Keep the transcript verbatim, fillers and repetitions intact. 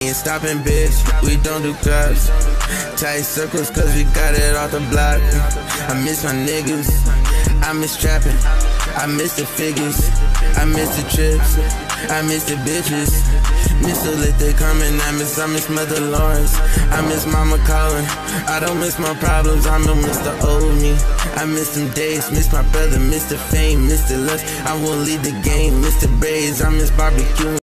Ain't stopping, bitch, we don't do clubs. Tight circles, cause we got it off the block. I miss my niggas, I miss trapping, I miss the figures, I miss the trips, I miss the bitches. Miss the lit, they coming, I miss, I miss Mother Lawrence, I miss Mama calling. I don't miss my problems, I miss the old me. I miss them days, miss my brother, miss the fame, miss the lust. I won't lead the game, miss the braids, I miss barbecue.